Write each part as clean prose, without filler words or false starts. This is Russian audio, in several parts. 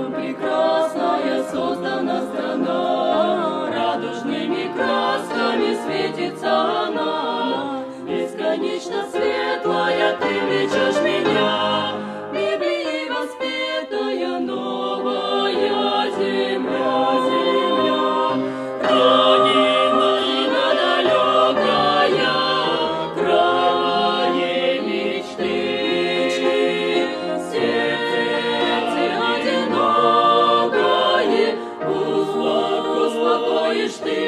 прекрасная создана страна, радужными красками светится она, бесконечно светлая, ты влечешь меня, Библией воспетая новая земля, земля, родина далекая, крае мечты, сердце одинокое, успокоишь ты.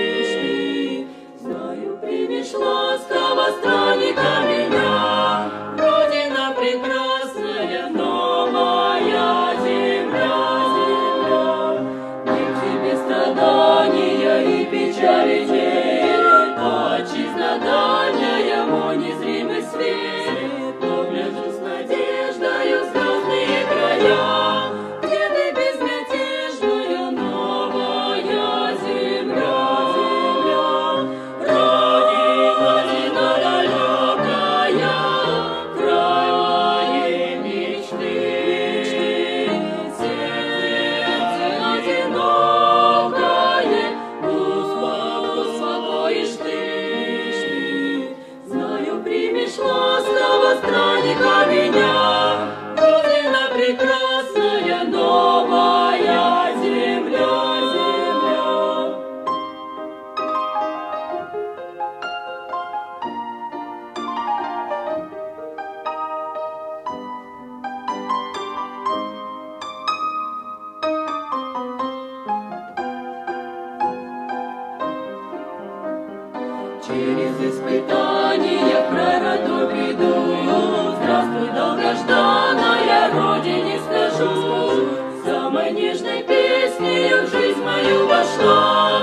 Знаю, примешь ласково странника меня, родина прекрасная, новая земля, земля. Не к тебе страдания и печали нет, отчизна дальняя, мой незримый свет. Но гляжу с надеждою в звездные края, где ты безмятежная, новая земля, земля. Родина далекая, крае мечты, сердце одинокое, успокоишь ты. Знаю, примешь ласково странника меня, родина прекрасная, новая земля, земля. Через испытания в край родной приду, здравствуй, долгожданная, родине скажу, самой нежной песней в жизнь мою вошла.